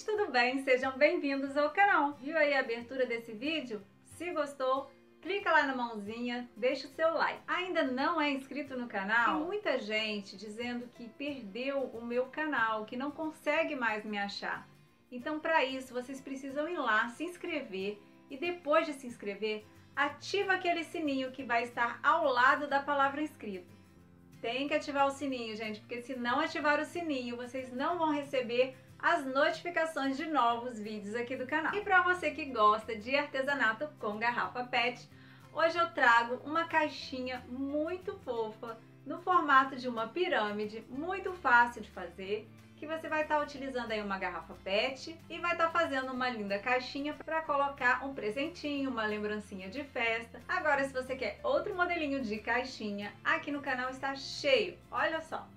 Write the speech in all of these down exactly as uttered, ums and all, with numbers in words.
gente, tudo bem? Sejam bem-vindos ao canal. Viu aí a abertura desse vídeo? Se gostou, clica lá na mãozinha, deixa o seu like. Ainda não é inscrito no canal? Tem muita gente dizendo que perdeu o meu canal, que não consegue mais me achar. Então, para isso, vocês precisam ir lá, se inscrever e depois de se inscrever, ativa aquele sininho que vai estar ao lado da palavra inscrito. Tem que ativar o sininho, gente, porque se não ativar o sininho, vocês não vão receber as notificações de novos vídeos aqui do canal. E para você que gosta de artesanato com garrafa pet, hoje eu trago uma caixinha muito fofa, no formato de uma pirâmide, muito fácil de fazer, que você vai estar utilizando aí uma garrafa pet e vai estar fazendo uma linda caixinha para colocar um presentinho, uma lembrancinha de festa. Agora, se você quer outro modelinho de caixinha, aqui no canal está cheio, olha só.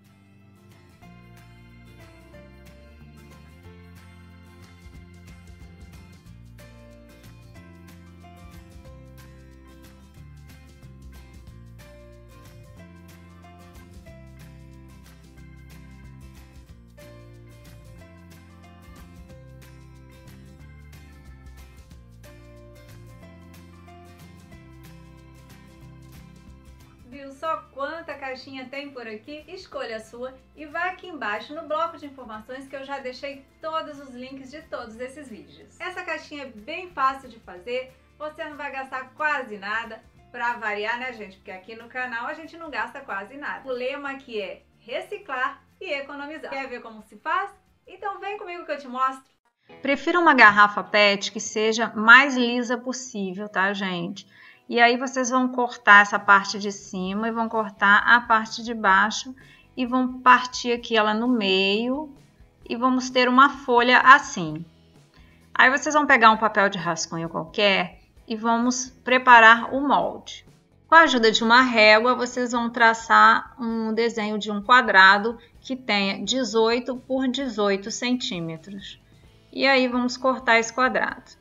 Viu só quanta caixinha tem por aqui? Escolha a sua e vá aqui embaixo no bloco de informações que eu já deixei todos os links de todos esses vídeos. Essa caixinha é bem fácil de fazer, você não vai gastar quase nada, pra variar, né, gente? Porque aqui no canal a gente não gasta quase nada. O lema aqui é reciclar e economizar. Quer ver como se faz? Então vem comigo que eu te mostro. Prefira uma garrafa pet que seja mais lisa possível, tá, gente? E aí vocês vão cortar essa parte de cima e vão cortar a parte de baixo e vão partir aqui ela no meio e vamos ter uma folha assim. Aí vocês vão pegar um papel de rascunho qualquer e vamos preparar o molde. Com a ajuda de uma régua, vocês vão traçar um desenho de um quadrado que tenha dezoito por dezoito centímetros. E aí vamos cortar esse quadrado.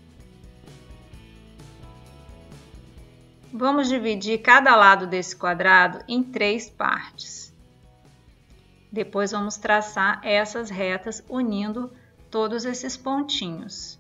Vamos dividir cada lado desse quadrado em três partes. Depois vamos traçar essas retas unindo todos esses pontinhos.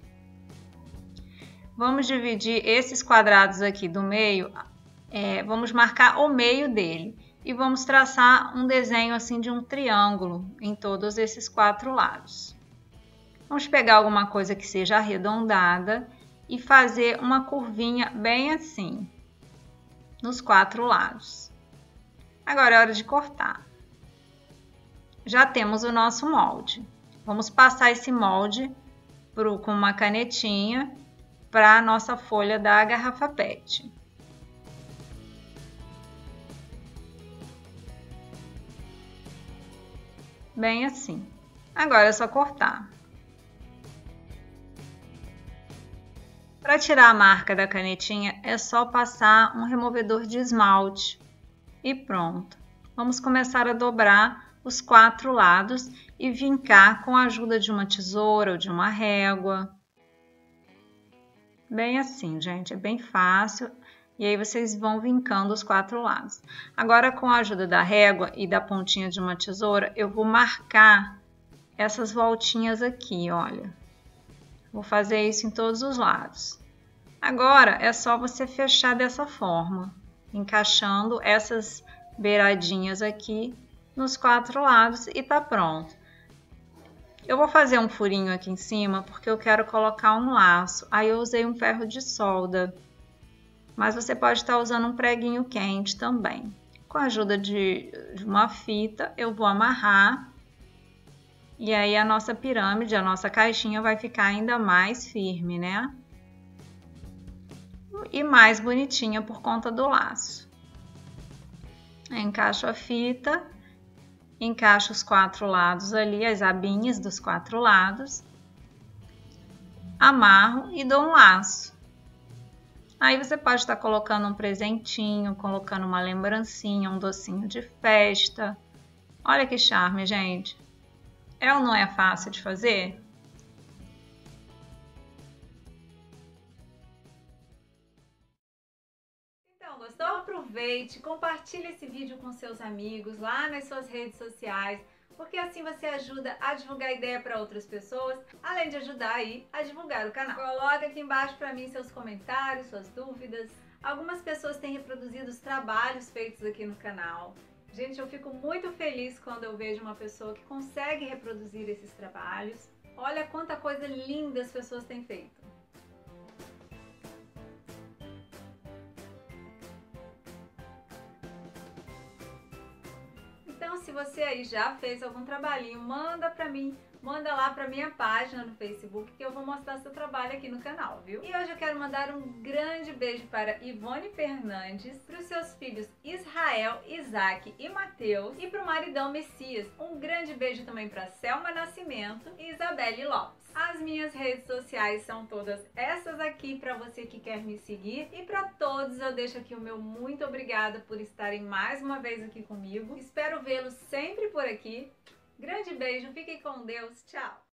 Vamos dividir esses quadrados aqui do meio, é, vamos marcar o meio dele e vamos traçar um desenho assim de um triângulo em todos esses quatro lados. Vamos pegar alguma coisa que seja arredondada e fazer uma curvinha bem assim nos quatro lados. Agora é hora de cortar. Já temos o nosso molde. Vamos passar esse molde pro, com uma canetinha para a nossa folha da garrafa pet. Bem assim. Agora é só cortar. Para tirar a marca da canetinha é só passar um removedor de esmalte e pronto. Vamos começar a dobrar os quatro lados e vincar com a ajuda de uma tesoura ou de uma régua. Bem assim, gente, é bem fácil. E aí vocês vão vincando os quatro lados. Agora, com a ajuda da régua e da pontinha de uma tesoura, eu vou marcar essas voltinhas aqui, olha. Vou fazer isso em todos os lados. Agora é só você fechar dessa forma, encaixando essas beiradinhas aqui nos quatro lados e tá pronto. Eu vou fazer um furinho aqui em cima porque eu quero colocar um laço. Aí eu usei um ferro de solda, mas você pode estar usando um preguinho quente também. Com a ajuda de, de uma fita, eu vou amarrar. E aí a nossa pirâmide, a nossa caixinha vai ficar ainda mais firme, né? E mais bonitinha por conta do laço. Encaixo a fita, encaixo os quatro lados ali, as abinhas dos quatro lados. Amarro e dou um laço. Aí você pode estar colocando um presentinho, colocando uma lembrancinha, um docinho de festa. Olha que charme, gente! É ou não é fácil de fazer? Então, gostou? Aproveite, compartilhe esse vídeo com seus amigos lá nas suas redes sociais. porque assim você ajuda a divulgar a ideia para outras pessoas, além de ajudar aí a divulgar o canal. Coloca aqui embaixo para mim seus comentários, suas dúvidas. Algumas pessoas têm reproduzido os trabalhos feitos aqui no canal. Gente, eu fico muito feliz quando eu vejo uma pessoa que consegue reproduzir esses trabalhos. Olha quanta coisa linda as pessoas têm feito. Então, se você aí já fez algum trabalhinho, manda pra mim, manda lá pra minha página no Facebook que eu vou mostrar seu trabalho aqui no canal, viu? E hoje eu quero mandar um grande beijo para Ivone Fernandes, para os seus filhos Israel, Isaac e Mateus e para o maridão Messias. Um grande beijo também para Selma Nascimento e Isabelle Lopes. As minhas redes sociais são todas essas aqui para você que quer me seguir, e para todos eu deixo aqui o meu muito obrigada por estarem mais uma vez aqui comigo. Espero vê-los sempre por aqui. Grande beijo, fiquem com Deus, tchau!